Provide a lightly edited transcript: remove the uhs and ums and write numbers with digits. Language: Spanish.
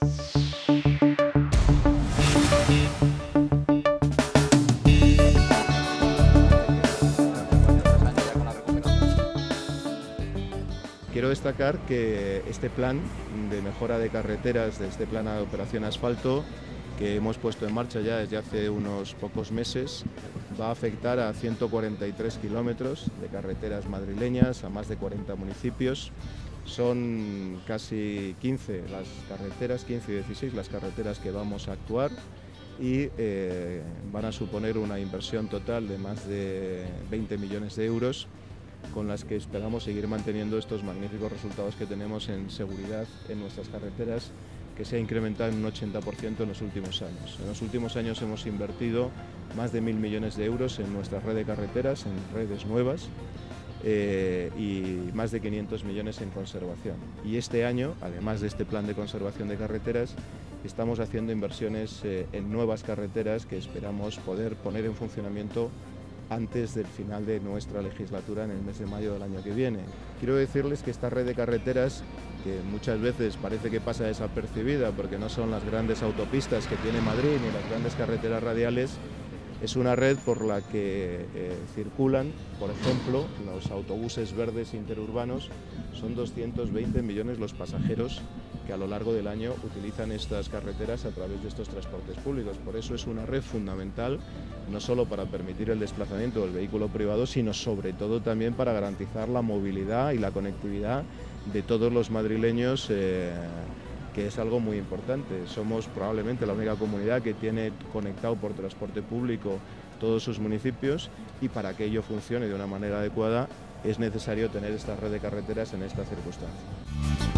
Quiero destacar que este plan de mejora de carreteras, de este plan de operación asfalto, que hemos puesto en marcha ya desde hace unos pocos meses, va a afectar a 143 kilómetros de carreteras madrileñas, a más de 40 municipios. Son casi 15 las carreteras, 15 y 16 las carreteras que vamos a actuar y van a suponer una inversión total de más de 20 millones de euros, con las que esperamos seguir manteniendo estos magníficos resultados que tenemos en seguridad en nuestras carreteras, que se ha incrementado en un 80% en los últimos años. En los últimos años hemos invertido más de 1.000 millones de euros en nuestra red de carreteras, en redes nuevas, y más de 500 millones en conservación. Y este año, además de este plan de conservación de carreteras, estamos haciendo inversiones en nuevas carreteras que esperamos poder poner en funcionamiento antes del final de nuestra legislatura, en el mes de mayo del año que viene. Quiero decirles que esta red de carreteras, que muchas veces parece que pasa desapercibida porque no son las grandes autopistas que tiene Madrid ni las grandes carreteras radiales, es una red por la que circulan, por ejemplo, los autobuses verdes interurbanos. Son 220 millones los pasajeros que a lo largo del año utilizan estas carreteras a través de estos transportes públicos. Por eso es una red fundamental, no solo para permitir el desplazamiento del vehículo privado, sino sobre todo también para garantizar la movilidad y la conectividad de todos los madrileños, que es algo muy importante. Somos probablemente la única comunidad que tiene conectado por transporte público todos sus municipios, y para que ello funcione de una manera adecuada es necesario tener esta red de carreteras en esta circunstancia.